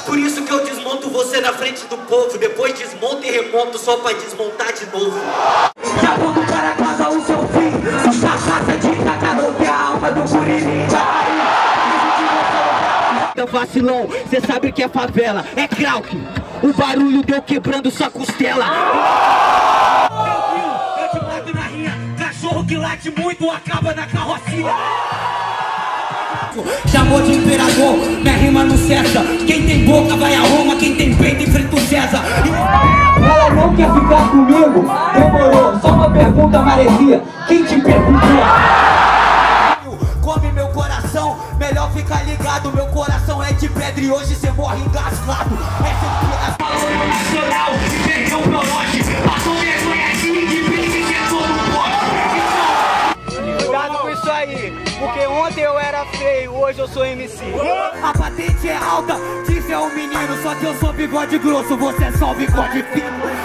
Por isso que eu desmonto você na frente do povo, depois desmonto e remonto só pra desmontar de novo. Já volto para casa o seu fim, sua raça de cacador que é a alma do guririm. Vacilão, cê sabe que é favela, é Krauk. O barulho deu quebrando sua costela. Eu te mato na rinha, cachorro que late muito acaba na carrocinha. Chamou de imperador, minha rima não cessa. Quem tem boca vai a Roma, quem tem peito enfrenta o César. Ela não quer ficar comigo? Demorou, só uma pergunta, maresia. Quem te perguntou? Come meu coração, melhor ficar ligado. Meu coração é de pedra e hoje cê morre engasgado. Essa é a fala nacional, perdeu o meu lote. Passou vergonha aqui de briga que é todo mundo. Cuidado com isso aí, porque ontem eu era feio, hoje eu sou MC. A patente é alta, disse é um menino, só que eu sou bigode grosso, você é só bigode fino.